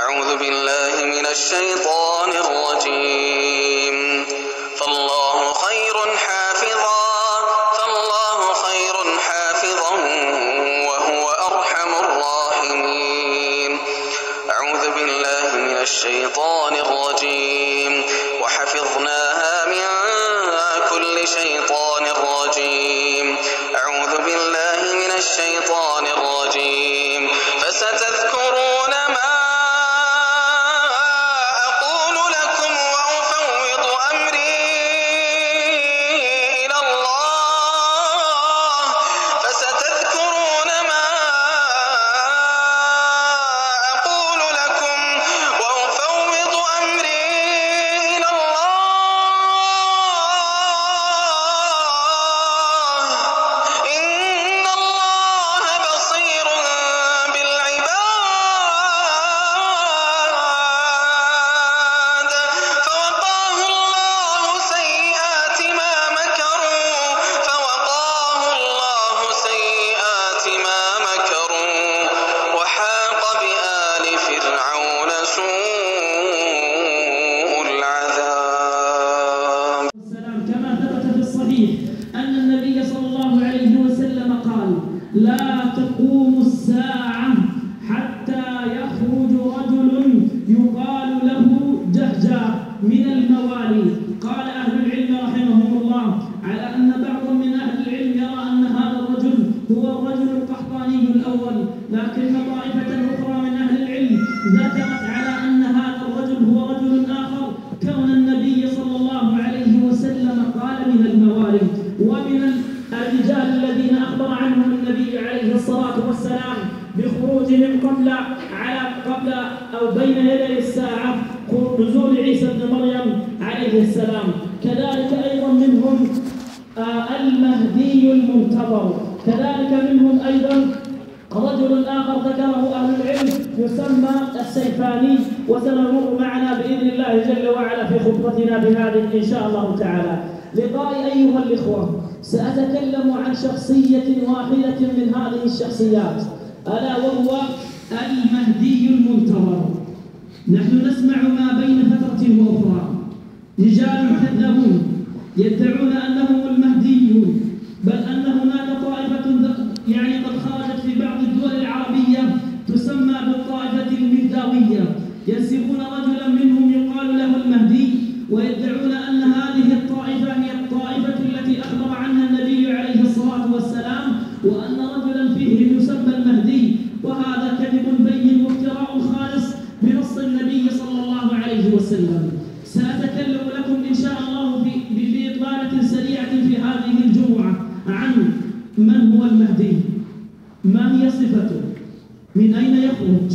أعوذ بالله من الشيطان الرجيم. فالله خير حافظا وهو أرحم الراحمين. أعوذ بالله من الشيطان الرجيم. وحفظناها من كل شيطان رجيم. أعوذ بالله من الشيطان الرجيم. فستذكرون ما أقول لكم وأفوض أمري إلى الله. فستذكرون ما أقول لكم وأفوض أمري إلى الله. إن الله بصير بالعباد. فوقاه الله سيئات ما مكروا وحاق بآل فرعون سوء العذاب. كما ثبت في الصحيح أن النبي صلى الله عليه وسلم قال: لا تقوم الساعة حتى يخرج رجل يقال له جهجة من الموالي. قال أهل العلم رحمهم الله على أن بعض من أهل العلم يرى أن هذا الرجل هو الرجل القحطاني الأول، لكن طائفة أخرى من أهل العلم ذكرت على أن هذا الرجل هو رجل آخر، كون النبي صلى الله عليه وسلم قال من الموالي ومن الرجال الذين أخبر عنهم النبي عليه الصلاة والسلام بخروجهم قبل أو بين يدي الساعة، نزول عيسى بن مريم عليه السلام. كذلك أيضا منهم المهدي المنتظر. كذلك منهم أيضا رجل آخر ذكره أهل العلم يسمى السيفاني، وسنمر معنا بإذن الله جل وعلا في خطبتنا بهذه إن شاء الله تعالى. لقائي أيها الإخوة سأتكلم عن شخصية واحدة من هذه الشخصيات، ألا وهو المهدي المنتظر. نحن نسمع ما بين فترة وأخرى رجال كذابون يدعون أنهم المهديون، بل أن هناك طائفة قد خرجت في بعض الدول العربية تسمى بالطائفة المهداوية، ينسبون رجلا منهم يقال له المهدي، ويدعون أن هذه الطائفة هي الطائفة التي أخبر عنها النبي عليه الصلاة والسلام، وأن رجلا فيهم يسمى المهدي، وهذا كذب بين وافتراء خالص بنص النبي صلى الله عليه وسلم. سأتكلم لكم إن شاء الله بإطلالة سريعة في هذه الجمعة عن من هو المهدي، ما هي صفته، من أين يخرج،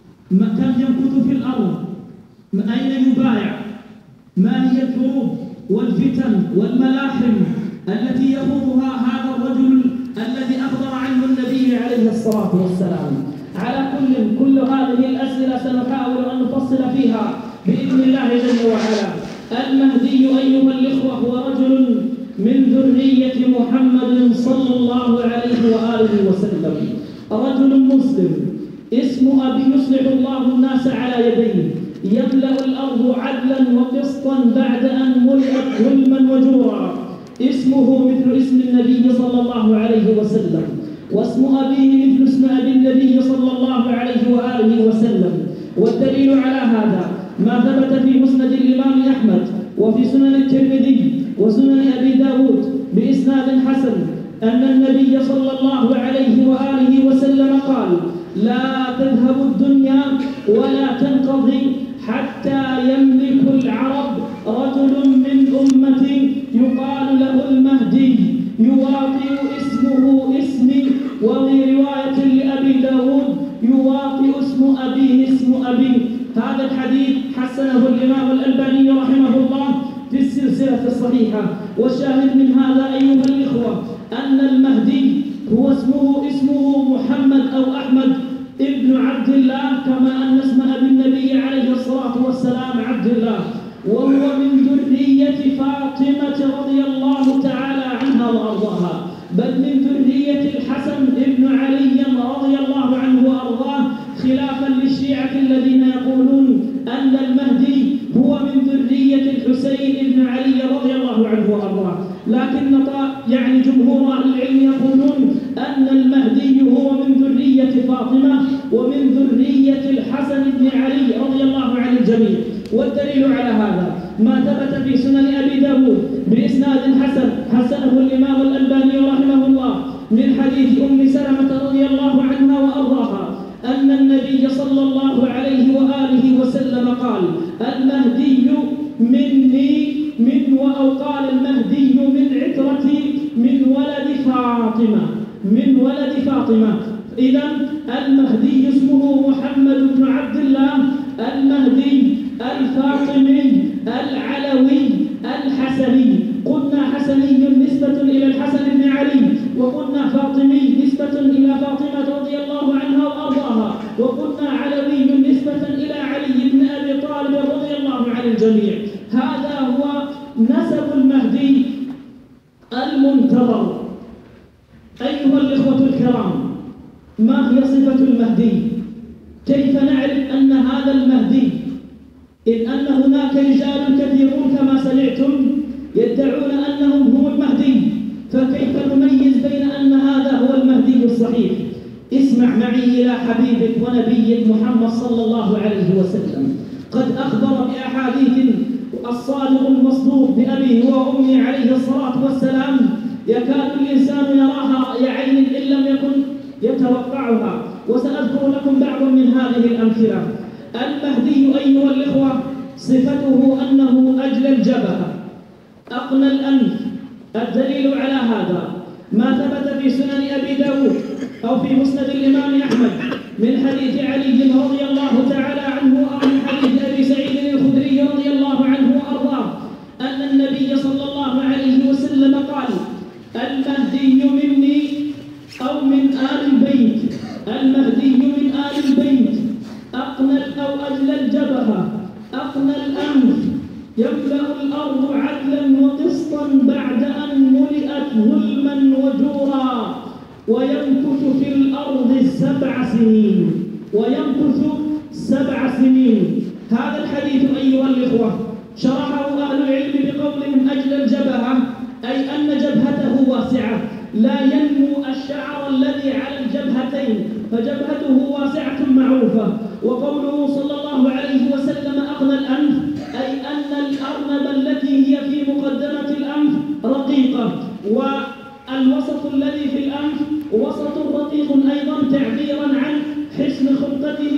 كم يمكث في الأرض، أين يبايع، ما هي الحروب والفتن والملاحم التي يخوضها هذا الرجل الذي أخبر عنه النبي عليه الصلاة والسلام. على كل هذه الأسئلة سنحاول أن نفصل فيها بإذن الله جل وعلا. المهدي أيها الإخوة هو رجل من ذرية محمد صلى الله عليه وآله وسلم، رجل مسلم، اسم أبي يصلح الله الناس على يديه، يملأ الأرض عدلا وقسطا بعد أن ملئت ظلما وجورا. اسمه مثل اسم النبي صلى الله عليه وسلم، واسم أبيه مثل اسم أبي النبي صلى الله عليه وآله وسلم. والدليل على هذا ما ثبت في مسند الإمام أحمد وفي سنن الترمذي وسنن أبي داود بإسناد حسن أن النبي صلى الله عليه وآله وسلم قال: لا تذهب الدنيا ولا تنقضي حتى يملك العرب رجل من أمتي يقال له المهدي يواطئ اسمه اسمي، وفي رواية لأبي داود يواطئ اسم أبيه اسم أبي. هذا الحديث حسنه الإمام الألباني رحمه الله في السلسلة الصحيحة. والشاهد من هذا أيها الإخوة أن المهدي هو اسمه محمد أو أحمد ابن عبد الله، كما أن اسم أبي النبي عليه الصلاة والسلام عبد الله، وهو من ذرية فاطمة رضي الله تعالى عنها وأرضاها، بل من ذرية الحسن ابن علي رضي الله عنه وأرضاه، خلافا للشيعة الذين يقولون لكن يعني جمهور أهل العلم يقولون أن المهدي هو من ذرية فاطمة ومن ذرية الحسن بن علي رضي الله عن الجميع. والدليل على هذا ما ثبت في سنن أبي داود بإسناد حسنه الإمام الألباني رحمه الله من حديث أم سلمة رضي الله عنها وأرضاها أن النبي صلى الله عليه وآله وسلم قال: المهدي مني أو قال المهدي من عترتي من ولد فاطمة. إذا المهدي اسمه محمد بن عبد الله المهدي الفاطمي العلوي الحسني. قلنا حسني نسبة إلى الحسن بن علي، وقلنا فاطمي نسبة إلى فاطمة رضي الله عنها وأرضاها، وقلنا علوي نسبة إلى علي بن أبي طالب رضي الله عن الجميع. هذا هو نسب المهدي المنتظر. أيها الإخوة الكرام، ما هي صفة المهدي؟ كيف نعرف أن هذا المهدي؟ إذ أن هناك رجال كثيرون كما سمعتم يدعون أنهم هم المهدي، فكيف نميز بين أن هذا هو المهدي الصحيح؟ اسمع معي إلى حبيبك ونبيك محمد صلى الله عليه وسلم. قد أخبر بأحاديث الصادق المصدوق بأبيه وأمي عليه الصلاة والسلام يكاد الإنسان يراها رأي عين إن لم يكن يتوقعها، وسأذكر لكم بعضا من هذه الأمثلة. المهدي أيها الإخوة صفته أنه أجل الجبهة، أقنى الأنف. الدليل على هذا ما ثبت في سنن أبي داود أو في مسند الإمام أحمد من حديث علي رضي الله تعالى عنه أو من حديث أبي سعيد الخدري رضي الله عنه وأرضاه أن النبي صلى الله عليه وسلم قال: المهدي مني أو من آل البيت، المهدي من آل البيت، أقنى أو أجل الجبهة، أقنى الأنف، يملأ الأرض عدلا وقسطا بعد أن ملئت ظلما وجورا، ويمكث في الأرض 7 سنين، ويمكث 7 سنين. هذا الحديث أيها الإخوة شرحه أهل العلم بقولهم أجل الجبهة، أي أن جبهته واسعة، لا ينمو الشعر الذي على الجبهتين، فجبهته واسعة معروفة. وقوله صلى الله عليه وسلم أقنى الأنف، أي أن الأرنب التي هي في مقدمة الأنف رقيقة، والوسط الذي في الأنف وسط رقيق أيضا، تعبيرا عن حسن خلقته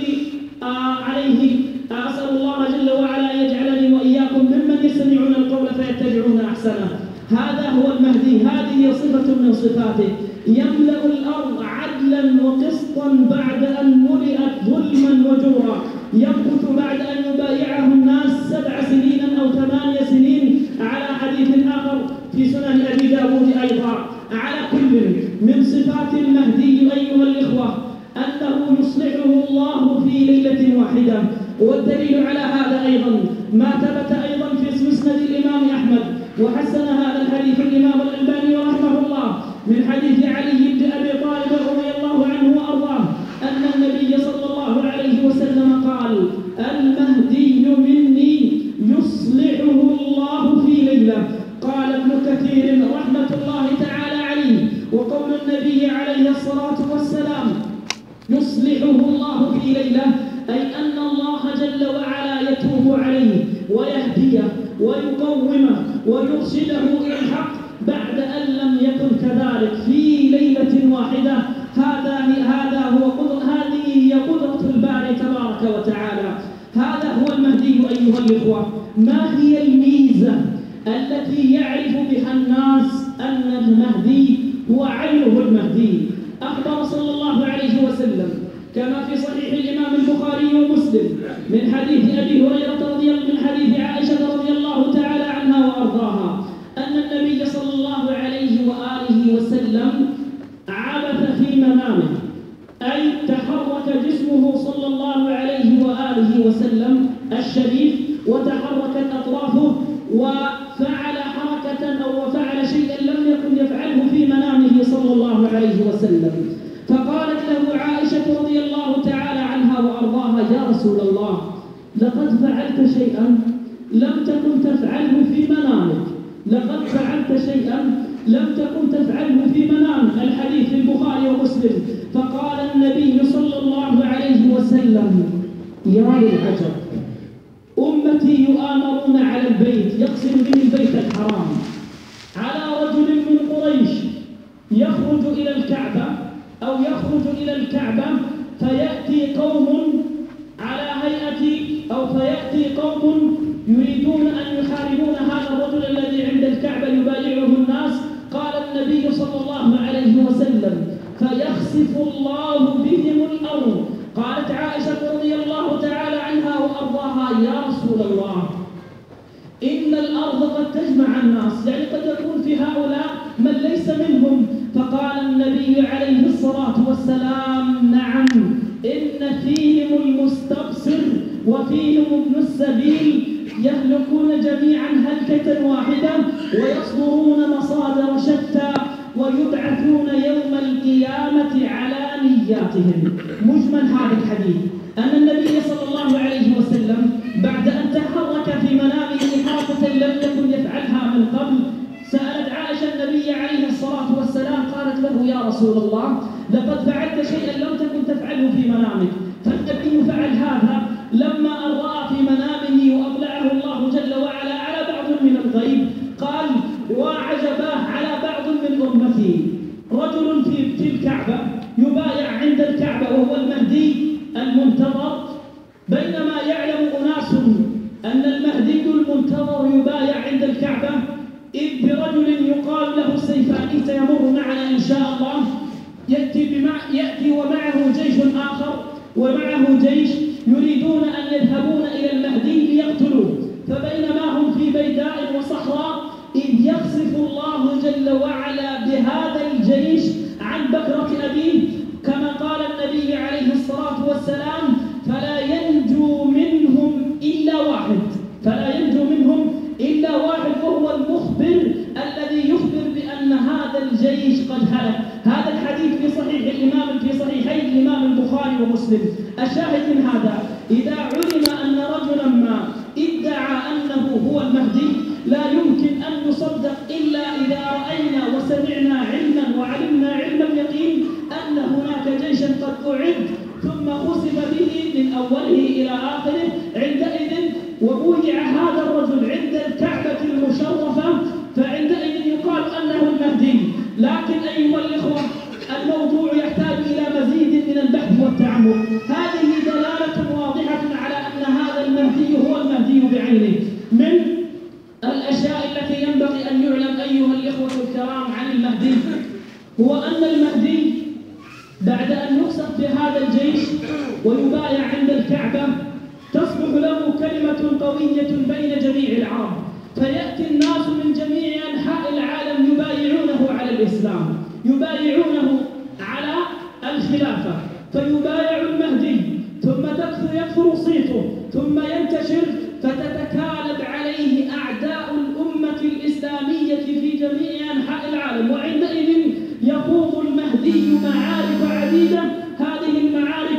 عليه. أسأل الله جل وعلا أن يجعلني وإياكم ممن يستمعون القول فيتبعون أحسنه. هذا هو المهدي، هذه صفة من صفاته. يملأ الأرض عدلا وقسطا بعد أن ملئت ظلما وجورا، يمكث بعد أن يبايعه الناس 7 سنين أو 8 سنين، على حديث آخر في سنن أبي داود أيضا. على كل من صفات المهدي أيها الإخوة أنه يصلحه الله في ليلة واحدة. والدليل على هذا أيضا ما ثبت أيضا في مسند الإمام أحمد، وحسن هذا الحديث الإمام الألباني رحمه الله من حديث علي بن أبي طالب رضي الله عنه وأرضاه أن النبي صلى الله عليه وسلم قال: المهدي مني يصلحه الله في ليلة. قال ابن كثير رحمة الله تعالى عليه: وقول النبي عليه الصلاة والسلام يصلحه الله في ليلة، أي أن الله جل وعلا يتوب عليه ويهديه ويقومه ويرشده إلى الحق بعد أن لم يكن كذلك في ليلة واحدة. هذه هي قدرة الباري تبارك وتعالى. هذا هو المهدي أيها الإخوة. ما هي الميزة التي يعرف بها الناس أن المهدي هو عينه المهدي؟ أخبر صلى الله عليه وسلم كما في صحيح الإمام البخاري ومسلم من حديث أبي هريرة من حديث عائشة رضي الله تعالى عنها وأرضاها أن النبي صلى الله عليه وآله وسلم عبث في منامه، أي تحرك جسمه صلى الله عليه وآله وسلم الشريف، وتحركت أطرافه، وفعل حركة أو وفعل شيئا لم يكن يفعله في منامه صلى الله عليه وسلم. فقالت له عائشة رضي الله تعالى عنها وأرضاها: يا رسول الله، لقد فعلت شيئا لم تكن تفعله في منامك. لقد فعلت شيئا لم تكن تفعله في منامك. الحديث في البخاري ومسلم. فقال النبي صلى الله عليه وسلم: يا للعجب، أمتي يؤامرون على البيت، يقصد به البيت الحرام، على رجل من قريش يخرج إلى الكعبة أو يخرج إلى الكعبة فيأتي قوم على هيئة أو فيأتي قوم يريدون أن يحاربون هذا الرجل الذي عند الكعبة يبايعه الناس. قال النبي صلى الله عليه وسلم: فيخسف الله بهم الأرض. قالت عائشة رضي الله تعالى عنها وأرضاها: يا رسول الله، إن الأرض قد تجمع الناس، يعني قد يكون في هؤلاء من ليس منهم. فقال النبي عليه الصلاة والسلام: نعم، إن فيهم المستبصر وفيهم ابن السبيل، يهلكون جميعا هلكة واحدة ويصدرون مصادر شتى ويبعثون يوم القيامة على نياتهم. مجمل هذا الحديث أن النبي صلى الله عليه وسلم بعد أن تحرك في منامه حركة لم يكن يفعلها من قبل، سألت عائشة النبي عليه الصلاة والسلام، قالت له: يا رسول الله، لقد فعلت شيئا لم تكن تفعله في منامك. فالنبي فعل هذا لما أن رأى في منامه وأطلعه الله جل وعلا على بعض من الغيب. قال: وعجباه على بعض من أمتي، رجل في الكعبة يبايع عند الكعبة وهو المهدي المنتظر، بينما يعلم أناس أن المهدي المنتظر يبايع عند الكعبة، إذ برجل يقال له السيفاني سيمر معنا إن شاء الله، يأتي ومعه جيش آخر ومعه جيش يريدون أن يذهبون إلى المهدي ليقتلوه. فبينما هم في بيداء وصحراء إذ يخسف الله جل وعلا بهذا الجيش عن بكرة أبيه، كما قال النبي عليه الصلاة والسلام: فلا ينجو منهم إلا واحد، فلا ينجو منهم إلا واحد، وهو المخبر الذي يخبر بأن هذا الجيش قد هلك. هذا الحديث في صحيحي الإمام البخاري ومسلم. الشاهد من هذا: إذا علم أن رجلا ما ادعى أنه هو المهدي لا يمكن أن نصدق إلا إذا رأينا وسمعنا علما وعلمنا علم اليقين أن هناك جيشا قد أعد ثم خسف به من أوله إلى آخره. عندئذ وبويع هذا الرجل عند الكعبة المشرفة، فعندئذ يقال أنه المهدي. لكن أيها الإخوة، الموضوع يحتاج إلى مزيد من البحث والتعمق. هذه دلالة واضحة على أن هذا المهدي هو المهدي بعينه. من الأشياء التي ينبغي أن يعلم أيها الإخوة الكرام عن المهدي هو أن المهدي بعد أن يخسف في هذا الجيش ويبايع عند الكعبة تصبح له كلمة قوية بين جميع العرب، فيأتي الناس من جميع أنحاء العالم يبايعونه على الإسلام، يبايعونه على الخلافة، فيبايع المهدي، ثم يكثر صيته، ثم ينتشر، فتتكالب عليه أعداء الأمة الإسلامية في جميع أنحاء العالم. وعندئذ يخوض المهدي معارك عديدة. هذه المعارك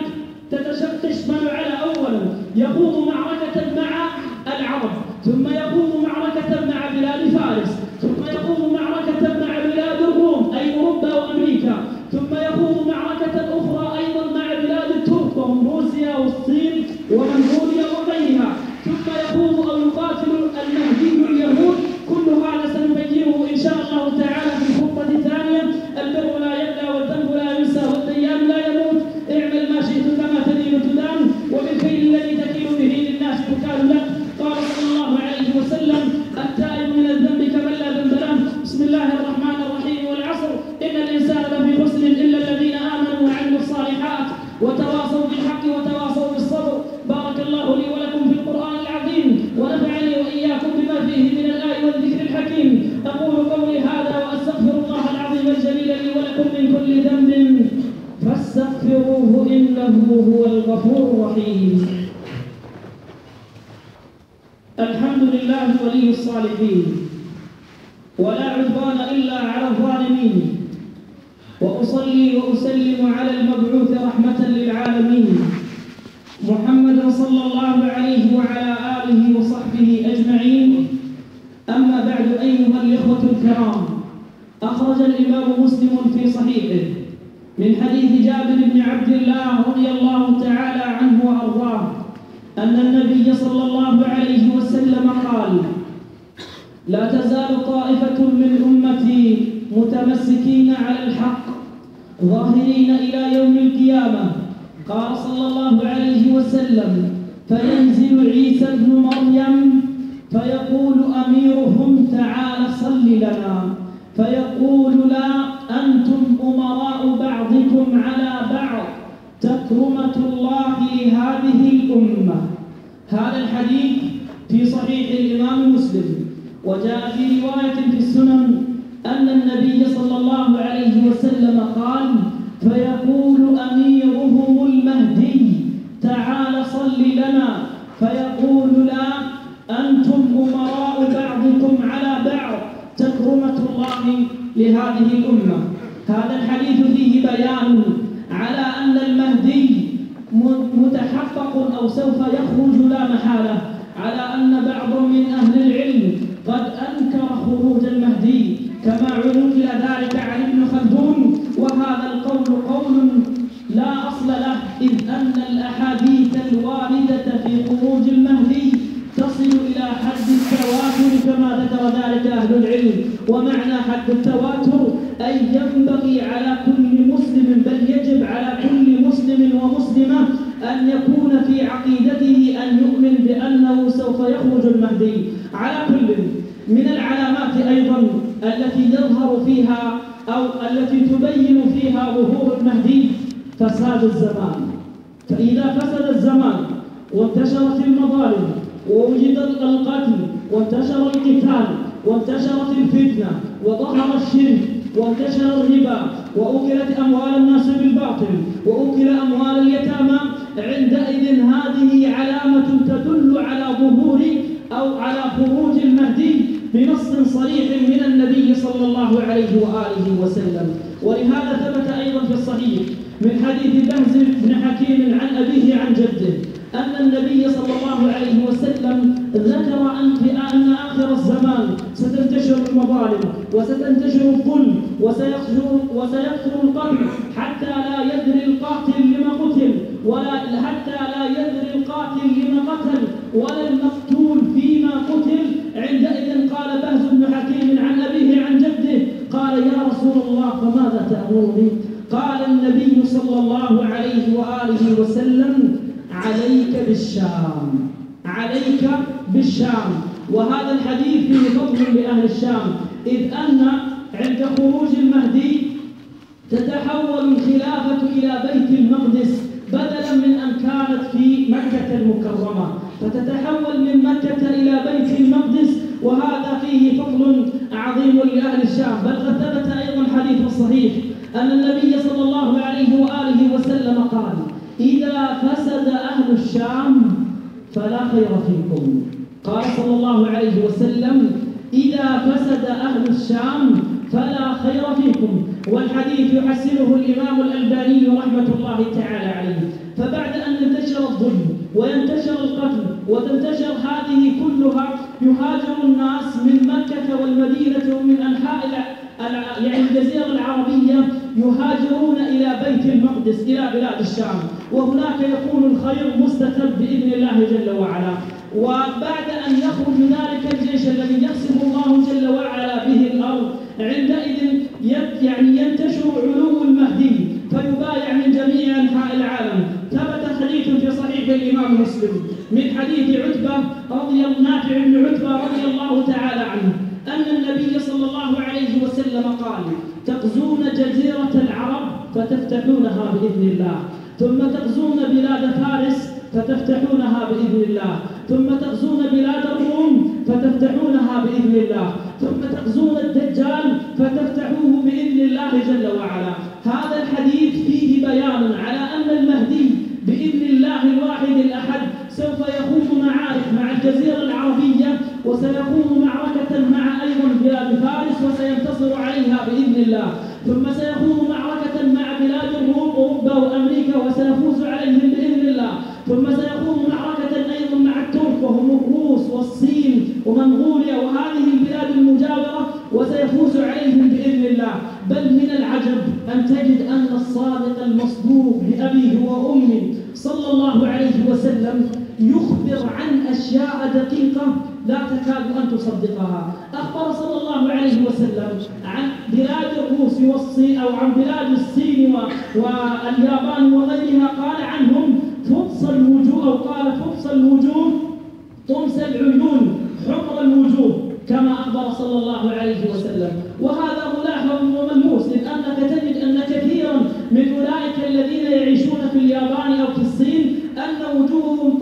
تشمل على: أولا يخوض معركة مع العرب، ثم يخوض معركة مع بلاد فارس، ثم يخوض معركة مع بلاد الروم أي أوروبا وأمريكا، ثم يخوض معركة أخرى أيضا مع بلاد الترك وهم روسيا والصين ومنغوليا وغيرها، ثم يخوض أو يقاتل المهدي اليهود. كل هذا سنبينه إن شاء الله تعالى في الخطة الثانية. البر لا يبلى والذنب لا ينسى والديان لا يموت. اعمل ما شئت كما تدين تدان وبالكيل الذي تكيل به للناس تكال لك. قال صلى الله عليه وسلم: التائب من الذنب كمن لا ذنب له. بسم الله الرحمن الرحيم. والعصر إن الإنسان لفي خسر إلا الذين آمنوا وعملوا الصالحات وتواصوا بالحق وتواصوا بالصبر. بارك الله لي ولكم في القرآن العظيم ونفعني وإياكم بما فيه من الآي والذكر الحكيم. أقول قولي هذا وأستغفر الله العظيم الجليل لي ولكم من كل ذنب فاستغفروه إنه هو الغفور الرحيم. الحمد لله ولي الصالحين، ولا عدوان إلا على الظالمين، وأصلي وأسلم على المبعوث رحمة للعالمين محمد صلى الله عليه وعلى آله وصحبه أجمعين. أما بعد، أيها الكرام، أخرج الإمام مسلم في صحيحه من حديث جابر بن عبد الله رضي الله تعالى عنه وأرضاه أن النبي صلى الله عليه وسلم قال: لا تزال طائفة من أمتي متمسكين على الحق ظاهرين إلى يوم القيامة. قال صلى الله عليه وسلم: فينزل عيسى ابن مريم فيقول أميرهم: تعال صل لنا، فيقول: لا، أنتم أمراء بعضكم على بعض، تكرمة الله لهذه الأمة. هذا الحديث في صحيح الإمام مسلم. وجاء في رواية في السنن أن النبي صلى الله عليه وسلم قال: فيقول أميرهم المهدي: تعال صل لنا، فيقول: لا، أنتم أمراء بعضكم على بعض، تكرمة الله لهذه الأمة. هذا الحديث فيه بيان على أن المهدي متحقق أو سوف يخرج لا محالة، على أن بعض من أهل العلم قد أنكر خروج المهدي كما علم ذلك عن ابن خلدون، وهذا القول قول لا أصل له، إذ أن الأحاديث الواردة في خروج المهدي تصل إلى حد التواتر كما ذكر ذلك أهل العلم. ومعنى حد التواتر أي ينبغي على كل مسلم، بل يجب على كل مسلم ومسلمة أن يكون في عقيدته أن يؤمن بأنه سوف يخرج المهدي. على كل من العلامات أيضا التي يظهر فيها أو التي تبين فيها ظهور المهدي فساد الزمان. فإذا فسد الزمان وانتشرت المظالم ووجد القتل وانتشر القتال وانتشرت الفتنة وظهر الشرك وانتشر الربا وأكلت أموال الناس بالباطل وأكل أموال اليتامى، عندئذ هذه علامة تدل على ظهور أو على خروج المهدي بنص صريح من النبي صلى الله عليه وآله وسلم. ولهذا ثبت أيضا في الصحيح من حديث بهز بن حكيم عن أبيه عن جده أن النبي صلى الله عليه وسلم ذكر أن آخر الزمان ستنتشر المظالم وستنتشر الظلم وسيكثر القتل حتى لا يدري القاتل لما قتل ولا المقتول فيما قتل. عندئذ قال بهز بن حكيم عن أبيه عن جده قال: يا رسول الله فماذا تأمرني؟ قال النبي صلى الله عليه وآله وسلم: عليك بالشام. وهذا الحديث فيه فضل لأهل الشام، إذ أن عند خروج المهدي تتحول الخلافة إلى بيت المقدس بدلا من أن كانت في مكة المكرمة، فتتحول من مكة إلى بيت المقدس، وهذا فيه فضل عظيم لأهل الشام. بل قد ثبت أيضا حديث صحيح أن النبي صلى الله عليه وآله وسلم قال: إذا فسد أهل الشام فلا خير فيكم. قال صلى الله عليه وسلم: إذا فسد أهل الشام فلا خير فيكم. والحديث يحسنه الإمام الألباني رحمة الله تعالى عليه. فبعد أن ينتشر الظلم وينتشر القتل وتنتشر هذه كلها، يهاجر الناس من مكة والمدينة ومن أنحاء الجزيرة العربية، يهاجرون إلى بيت المقدس إلى بلاد الشام، وهناك يكون الخير مستتب بإذن الله جل وعلا. وبعد أن يخرج ذلك الجيش الذي يقسم الله جل وعلا به الأرض، عندئذ ينتشر علو المهدي فيبايع من جميع أنحاء العالم. ثبت حديث في صحيح الإمام مسلم من حديث نافع بن عتبة رضي الله تعالى عنه أن النبي صلى الله عليه وسلم قال: تغزون جزيرة العرب فتفتحونها بإذن الله، ثم تغزون بلاد فارس فتفتحونها بإذن الله، ثم تغزون بلاد الروم فتفتحونها بإذن الله، ثم تغزون الدجال فتفتحوه بإذن الله جل وعلا. هذا الحديث فيه بيان على أن المهدي بإذن الله الواحد الأحد سوف يخوض معارك مع الجزيرة العربية، وسيخوض معركة مع أيضا بلاد فارس وسينتصر عليها بإذن الله، ثم سيخوض معركة مع بلاد الروم أوروبا وأمريكا وسيفوز عليهم بإذن الله، ثم سيخوض معركة أيضا مع الترك وهم الروس والصين ومنغوليا وهذه البلاد المجاورة وسيفوز الله. بل من العجب أن تجد أن الصادق المصدوق بأبيه وأمه صلى الله عليه وسلم يخبر عن أشياء دقيقة لا تكاد أن تصدقها. أخبر صلى الله عليه وسلم عن بلاد الروس والصين، أو عن بلاد الصين واليابان وغيرها، قال عنهم فطس الوجوه، أو قال فطس الوجوه طمس العيون حمر الوجوه، كما أخبر صلى الله عليه وسلم. وهذا ملاحظ وملموس، لأنك تجد أن كثيرا من أولئك الذين يعيشون في اليابان أو في الصين أن وجوههم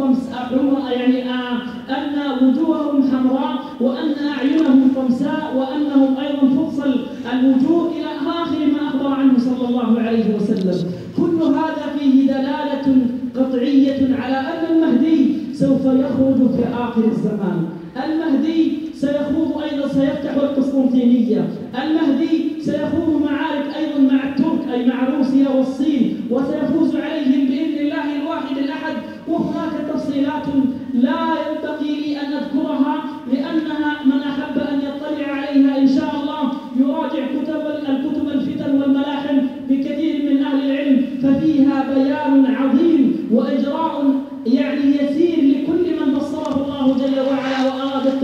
أن وجوههم حمراء، وأن أعينهم طمساء، وأنهم أيضا فطس الوجوه، إلى آخر ما أخبر عنه صلى الله عليه وسلم. كل هذا فيه دلالة قطعية على أن المهدي سوف يخرج في آخر الزمان. المهدي سيخوض أيضا، سيفتح القسطنطينية. المهدي سيخوض معارك أيضا مع الترك، أي مع روسيا والصين، وسيفوز عليهم بإذن الله الواحد الأحد. وهناك تفصيلات لا ينبغي لي أن أذكرها، لأنها من أحب أن يطلع عليها إن شاء الله يراجع الكتب الفتن والملاحم بكثير من أهل العلم، ففيها بيان عظيم وإجراء يسير لكل من بصره الله جل وعلا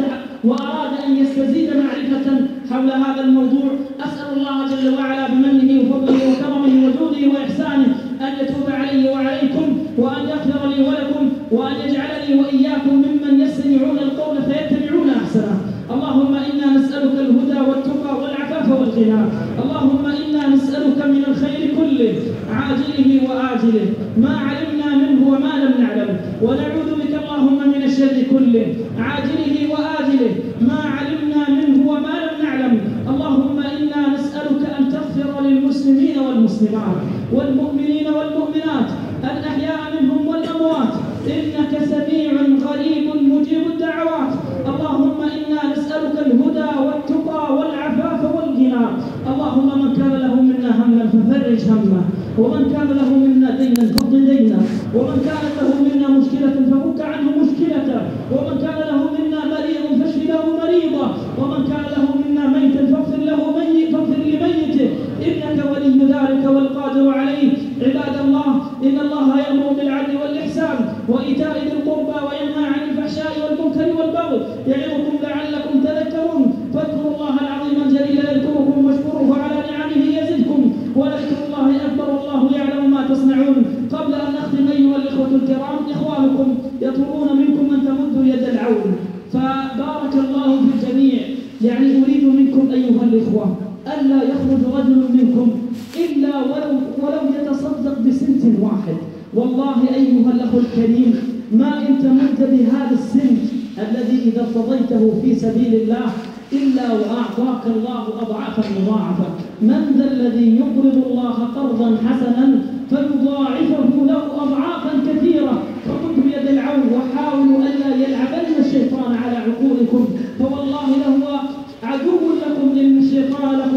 وأراد أن يستزيد معرفة حول هذا الموضوع. أسأل الله جل وعلا بمنه وفضله وكرمه وجوده وإحسانه أن يتوب علي وعليكم، وأن يغفر لي ولكم، وأن يجعلني وإياكم ممن يستمعون القول فيتبعون أحسنه. اللهم إنا نسألك الهدى والتقى والعفاف والغنى. اللهم إنا نسألك من الخير كله عاجله وآجله، ما علمنا منه وما لم نعلم، ونعوذ بك اللهم من الشر كله عاجله وآجله، ما علمنا منه وما لم نعلم. اللهم إنا نسألك أن تغفر للمسلمين والمسلمات والمؤمنين والمؤمنات الأحياء منهم والأموات، إنك سميع قريب مجيب الدعوات. اللهم إنا نسألك الهدى والتقى والعفاف والغنى. اللهم من كان له منا هما ففرج همه، ومن كان له منا دينا فاقض دينه، ومن كانت له منا مشكلة ففك عنه مشكلته، ومن كان له منا مريض فاشف له مريضه، ومن كان له منا ميتا فاغفر لميته، إنك ولي ذلك والقادر عليه. عباد الله، إن الله يأمر بالعدل والإحسان وإيتاء ذي القربى وينهى عن الفحشاء والمنكر والبغي، يعظكم لعلكم تذكرون. فاذكروا الله العظيم الجليل يذكركم واشكروه على نعمه يزدكم، ولذكر الله أكبر والله يعلم ما تصنعون. قبل أن نختم أيها الإخوة الكرام، إخوانكم يطلبون منكم أن تمدوا يد العون، فبارك الله في الجميع. أريد منكم أيها الإخوة ألا يخرج رجل منكم إلا ولو يتصدق بسنت واحد. والله أيها الأخ الكريم، ما أنت مد بهذا السنت الذي إذا ارتضيته في سبيل الله إلا وأعطاك الله أضعافا مضاعفة. من ذا الذي يقرض الله قرضا حسنا فيضاعفه له أضعافا كثيرة؟ فمدوا يد العون، وحاولوا ألا يلعبن الشيطان على عقولكم، فوالله لهو عدو لكم، إن الشيطان